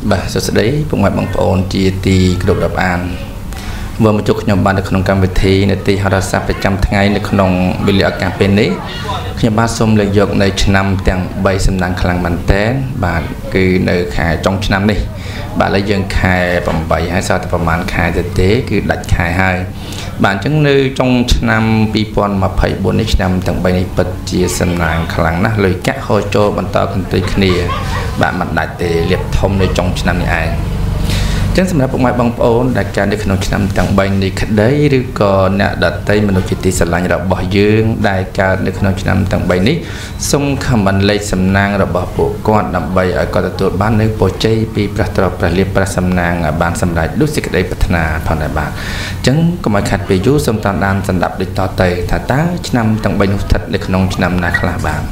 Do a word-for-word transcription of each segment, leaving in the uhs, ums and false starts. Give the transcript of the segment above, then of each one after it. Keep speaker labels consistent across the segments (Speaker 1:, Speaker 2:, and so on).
Speaker 1: បាទសួស្តីពុកម៉ែបងប្អូនជាទីគោរពរាប់អានមើលមកជួបខ្ញុំបាននៅក្នុងកម្មវិធីនីតិហោរាសាស្ត្រប្រចាំថ្ងៃនៅក្នុងវេលាឱកាសពេលនេះខ្ញុំបាទសូមលើកយកនៅឆ្នាំទាំងបីសំណាងខ្លាំងមែនតើបាទគឺនៅខែចុងឆ្នាំនេះបាទឥឡូវយើងខែeightហើយសល់តែប្រហែលខែទៅទេគឺដាច់ខែហើយបាទអញ្ចឹងនៅចុងឆ្នាំtwenty twenty-fourនេះឆ្នាំទាំងបីនេះពិតជាសំណាងខ្លាំងណាស់លុយកាក់ហូរចូលបន្តកន្ទុយគ្នាបាទមិនដាច់ទេលៀបធំនៅចុងឆ្នាំនេះឯងចឹងសម្រាប់ពុកម៉ែបងប្អូនដែលកើតនៅក្នុងឆ្នាំទាំងបីនេះក្តីឬក៏អ្នកដតីមនុស្សជាទីស្រឡាញ់របស់យើងដែលកើតនៅក្នុងឆ្នាំទាំងបីនេះសូមខមមិនលេខសំណាងរបស់ពួកគាត់ដើម្បីឲ្យគាត់ទទួលបាននូវពរជ័យពីព្រះទ្រព្យព្រះលាភព្រះសំណាងបានសម្រេចដូចសេចក្តីប្រាថ្នាផងដែរបាទចឹងកុំឲ្យខាត់ពេលយូរសូមតាមដានសម្ដាប់ដូចតទៅថាតើឆ្នាំទាំងបីនោះស្ថិតនៅក្នុងឆ្នាំណាខ្លះបាទ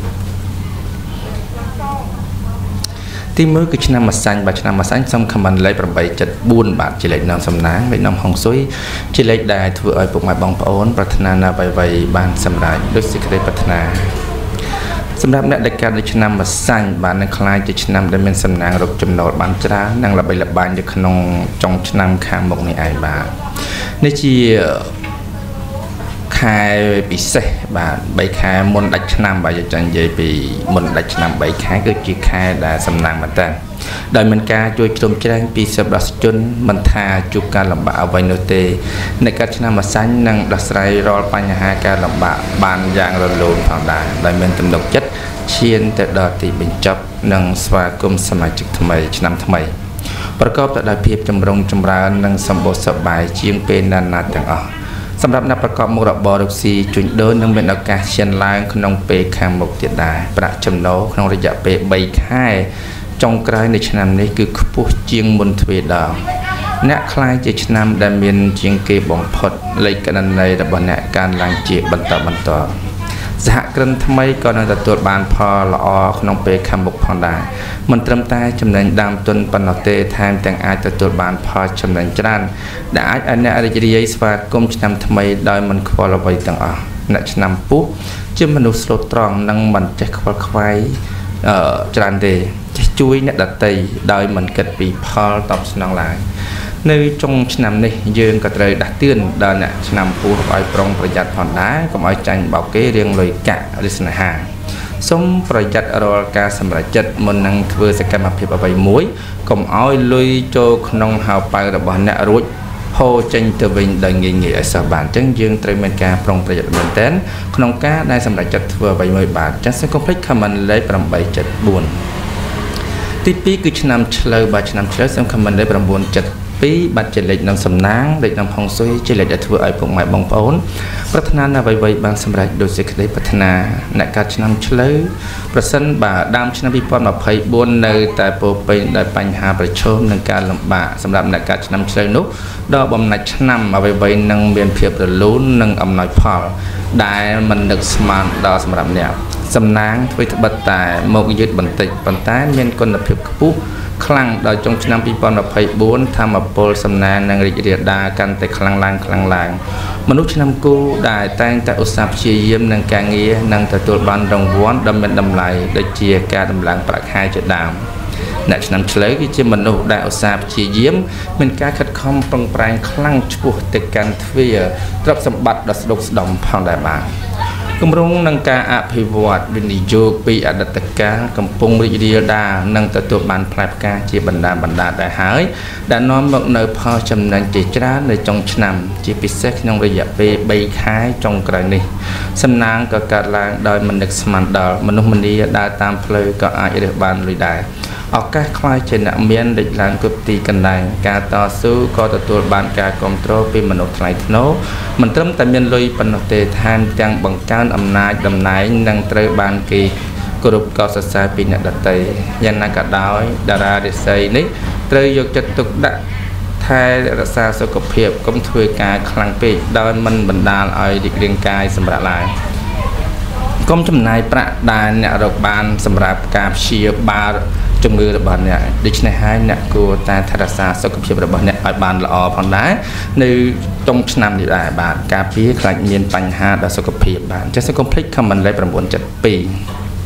Speaker 1: ទីមើលគឺឆ្នាំម្សាញ់បាទឆ្នាំម្សាញ់សូមខមមិនលេខeight seven fourបាទជាលេខនាំសំណាងលេខនាំហុងស៊ុយជាលេខដែលធ្វើឲ្យពុកម៉ែបងប្អូនប្រាថ្នានៅអ្វីៗបានសម្រេចដូចសេចក្តីប្រាថ្នាសម្រាប់អ្នកដែលកើតនៅឆ្នាំម្សាញ់បាទនឹងខ្លាចជាឆ្នាំដែលមានសំណាងរកចំណូលបានច្រើននិងល្បីល្បាញនៅក្នុងចុងឆ្នាំខាងមុខនេះឯងបាទនេះជាខែពិសេសបាទ3ខែមុនដាច់ឆ្នាំបាទយើងចង់និយាយពីមុនដាច់ឆ្នាំ3ខែគឺជាខែដែលសំណាងមែនតើដោយមានការជួយជ្រោមជ្រែងពីសប្បុរសជនមិនថាជួបការលំបាកអ្វីនោះទេในកាលឆ្នាំម្សាញ់នឹងដោះស្រាយរាល់បញ្ហាការលំបាកបានយ៉ាងរលូនផងដែរដោយមានទំនុកចិត្តឈានទៅដល់ទីបញ្ចប់និងស្វាគមន៍សមាជិកថ្មីឆ្នាំថ្មីប្រកបទៅដោយភាពចម្រុងចម្រើននិងសម្បូរសប្បាយជាងពេលណាណាទាំងអស់សម្រាប់អ្នកប្រកបមុខរបររកស៊ីជួញដូរនឹងមានឱកាសឈានឡើងក្នុងពេលខាងមុខទៀតដែរប្រាក់ចំណូលក្នុងរយៈពេលthreeខែចុងក្រោយនៃឆ្នាំនេះគឺខ្ពស់ជាងមុនទ្វេដងអ្នកខ្លាយជាឆ្នាំដែលមានជាងគេបំផុតលេខកណន័យរបស់អ្នកកើនឡើងជាបន្តបន្តសហគ្រិនថ្មីក៏នឹងទទួលបានផលល្អក្នុងពេលខាងមុខផងដែរមិនត្រឹមតែចំណេញដើមទុនប៉ុណ្ណោះទេថែមទាំងអាចទទួលបានផលចំណេញច្រើនដែលអាចឲ្យអ្នករីករាយស្វាគមន៍ឆ្នាំថ្មីដោយមិនខ្វល់អ្វីទាំងអស់អ្នកឆ្នាំពូជាមនុស្សស្លូតត្រង់និងមិនចេះខ្វល់ខ្វាយអឺច្រើនទេចេះជួយអ្នកដទៃដោយមិនគិតពីផលតបស្នងឡើយនៅចុងឆ្នាំនេះយើងក៏ត្រូវដាស់តឿនដល់អ្នកឆ្នាំពូឲ្យប្រុងប្រយ័ត្នផងដែរកុំឲ្យចាញ់បោកគេរឿងលុយកាក់ឬស្នេហាសូមប្រយ័ត្នរាល់ការសម្រេចចិត្តមុននឹងធ្វើសកម្មភាពអ្វីមួយកុំឲ្យលុយចូលក្នុងហៅប៉ៅរបស់អ្នករួចហូរចេញទៅវិញដោយងាយងាយឲ្យសោះបានអញ្ចឹងយើងត្រូវមានការប្រុងប្រយ័ត្នមែនទែនក្នុងការដែលសម្រេចចិត្តធ្វើអ្វីមួយបាទចាសសូមកុំភ្លេច comment លេខeight seven fourទីtwoគឺឆ្នាំឆ្លូវបាទឆ្នាំឆ្លូវសូម comment លេខnine seven twoបាត់ជាលេខនាំសំណាងលេខនាំហុងស៊ុយជាលេខដែលធ្វើឲ្យពុកម៉ែបងប្អូនប្រាថ្នានៅអ្វីៗបានសម្រេចដោយសេចក្តីប្រាថ្នាអ្នកកើតឆ្នាំឆ្លូវប្រសិនបើដើមឆ្នាំtwenty twenty-fourនៅតែពោពេញដោយបញ្ហាប្រឈមនិងការលំបាកសម្រាប់អ្នកកើតឆ្នាំឆ្លូវនោះដល់បំណាច់ឆ្នាំអ្វីៗនឹងមានភាពរលូននិងអំណោយផលដែលមិននឹកស្មានដល់សម្រាប់អ្នកសំណាងធ្វើត្បិតតែមកយឺតបន្តិចប៉ុន្តែមានគុណភាពខ្ពស់ខ្លាំងដល់ចុងឆ្នាំtwenty twenty-fourធម្មពលសំណាងនិងរីករាលដាលកាន់តែខ្លាំងឡើងខ្លាំងឡើងមនុស្សឆ្នាំគូដែលតែងតែឧស្សាហ៍ព្យាយាមនឹងការងារនឹងទទួលបានរង្វាន់ដ៏មានតម្លៃដូចជាការដំឡើងប្រាក់ខែជាដើមអ្នកឆ្នាំឆ្លូវគឺជាមនុស្សដែលឧស្សាហ៍ព្យាយាមមានការខិតខំប្រឹងប្រែងខ្លាំងឆ្ពោះទៅកាន់ទ្វារទ្រព្យសម្បត្តិដ៏ស្ដុកស្ដម្ភផងដែរបាទគម្រោងនឹងការអភិវឌ្ឍវិនិយោគពីអតីតកាលកំពុងរីករាលដាលនិងទទួលបានផ្លែផ្កាជាបណ្ដាបណ្ដាដែរហើយដែលនាំមកនៅផលចំណេញជាច្រើននៅចុងឆ្នាំជាពិសេសក្នុងរយៈពេលthreeខែចុងក្រោយនេះសំណាងក៏កើតឡើងដោយមិននឹកស្មានដល់មនុស្សម្នាដើរតាមផ្លូវក៏អាចរើសបានលុយដែរឱកាសខ្លាយជាអ្នកមានលេចឡើងគ្រប់ទីកន្លែងការតស៊ូក៏ទទួលបានការគ្រប់គ្រងពីមនុស្សថ្លៃថ្នូរមិនត្រឹមតែមានលុយប៉ុណ្ណោះទេថែមទាំងបង្កើនអំណាចតំណែងនិងត្រូវបានគេគោរពកោតសរសើរពីអ្នកដទៃយ៉ាងណាក៏ដោយតារារិស័យនេះត្រូវយកចិត្តទុកដាក់ថែរក្សាសុខភាពកុំធ្វើការខ្លាំងពេកដោយមិនបណ្ដាលឲ្យរីករាងកាយសម្រាប់ឡើយកុំចំណាយប្រាក់ដែលអ្នករកបានសម្រាប់ការព្យាបាលជំងឺរបស់អ្នកដូច្នេះហើយអ្នកគួរតែថែរក្សាសុខភាពរបស់អ្នកឲ្យបានល្អផងដែរនៅចុងឆ្នាំនេះដែរបាទការពារខ្លាចមានបញ្ហាដល់សុខភាពបាទចេះសូមកុំភ្លេច comment លេខnine seven two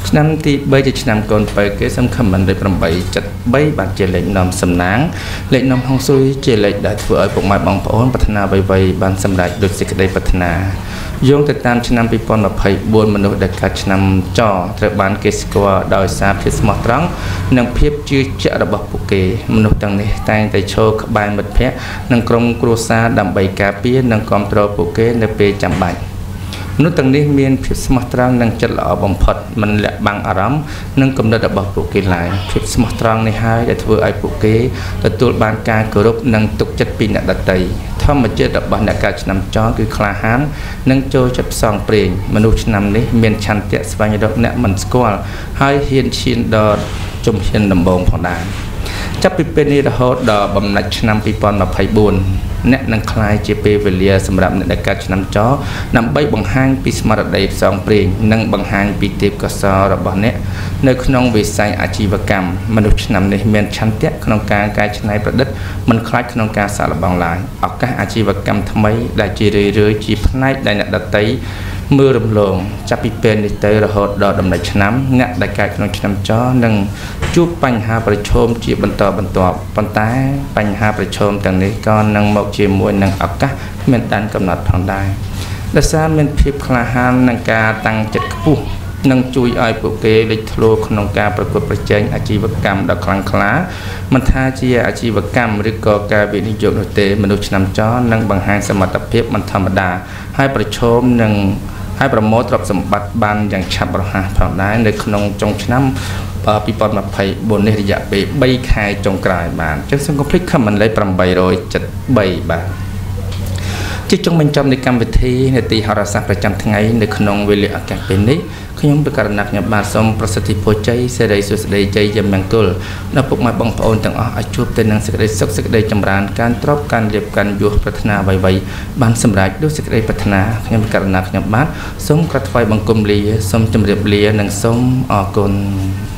Speaker 1: ឆ្នាំទីបីជាឆ្នាំកូនបើគេសំខាន់មិនដូចប្រាំបីចិត្តបីបាទជាលេខនាំសំណាងលេខនាំហុងស៊ុយជាលេខដែលធ្វើឲ្យពុកម៉ែបងប្អូនប្រាថ្នាអ្វីៗបានសម្រេចដូចសេចក្តីប្រាថ្នាយោងទៅតាមឆ្នាំពីរពាន់ម្ភៃបួនមនុស្សដែលកាត់ឆ្នាំចត្រូវបានគេស្គាល់ដោយសារភាពស្មោះត្រង់និងភាពជឿជាក់របស់ពួកគេមនុស្សទាំងនេះតែងតែឈរក្បែរមិត្តភ័ក្តិនិងក្រុមគ្រួសារដើម្បីការពារនិងគាំទ្រពួកគេនៅពេលចាំបាច់មនុស្សទាំងនេះមានភាពស្មោះត្រង់និងចិត្តល្អបំផុតមិនលាក់បាំងអារម្មណ៍និងគំនិតរបស់ពួកគេឡើយភាពស្មោះត្រង់នេះហើយដែលធ្វើឲ្យពួកគេទទួលបានការគោរពនិងទុកចិត្តពីអ្នកដទៃធម្មជាតិរបស់អ្នកកើតឆ្នាំចគឺក្លាហាននិងចូលចិត្តផ្សងព្រេងមនុស្សឆ្នាំនេះមានឆន្ទៈស្វែងរកអ្នកមិនស្គាល់ហើយហ៊ានឈានដល់ជំហានដំបូងផងដែរចាប់ពីពេលនេះរហូតដល់បំណាច់ឆ្នាំពីរពាន់ម្ភៃបួនអ្នកនឹងក្លាយជាពេលវេលាសម្រាប់អ្នកដែលកើតឆ្នាំចដើម្បីបង្ហាញពីស្មារតីផ្សងព្រេងនិងបង្ហាញពីទេពកោសល្យរបស់អ្នកនៅក្នុងវិស័យអាជីវកម្មមនុស្សឆ្នាំនេះមានឆន្ទៈក្នុងការកែច្នៃប្រឌិតមិនខ្លាចក្នុងការសាកល្បងឡើយឱកាសអាជីវកម្មថ្មីដែលជារឿយៗជាផ្នែកដែលអ្នកដទៃមើលរំលងចាប់ពីពេលនេះទៅរហូតដល់ដំណាច់ឆ្នាំអ្នកដែលកើតក្នុងឆ្នាំចនឹងជួបបញ្ហាប្រឈមជាបន្តបន្ទាប់ប៉ុន្តែបញ្ហាប្រឈមទាំងនេះក៏នឹងមកជាមួយនឹងឱកាសគ្មានដែនកំណត់ផងដែរដោយសារមានភាពក្លាហាននិងការតាំងចិត្តខ្ពស់នឹងជួយឲ្យពួកគេលេចធ្លោក្នុងការប្រកួតប្រជែងអាជីវកម្មដ៏ខ្លាំងក្លាមិនថាជាអាជីវកម្មឬក៏ការវិនិយោគនោះទេមនុស្សឆ្នាំចនឹងបង្ហាញសមត្ថភាពមិនធម្មតាហើយប្រឈមនឹងហើយប្រមូលទ្រព្យសម្បត្តិបានយ៉ាងឆាប់រហ័សផងដែរនៅក្នុងចុងឆ្នាំពីរពាន់ម្ភៃបួននេះរយៈពេលបីខែចុងក្រោយបានអញ្ចឹងសូមកុំភ្លេច comment លេខប្រាំបីរយសិបបីបាទជាចុងបញ្ចប់នៃកម្មវិធីនាទីហោរាសាស្ត្រប្រចាំថ្ងៃនៅក្នុងវេលាឱកាសពេលនេះខ្ញុំបកករណីខ្ញុំបាទសូមប្រសិទ្ធិពរជ័យសេរីសុខស្តីជ័យយ៉ាងមង្គលដល់ពុកម៉ែបងប្អូនទាំងអស់ឲ្យជួបតែនឹងសេចក្តីសុខសេចក្តីចម្រើនការទ្រព្យការលៀបការយោប្រាថ្នាអ្វីៗបានសម្រេចដោយសេចក្តីប្រាថ្នាខ្ញុំបកករណីខ្ញុំបាទសូមក្រាបថ្វាយបង្គំលាសូមជម្រាបលានិងសូមអរគុណ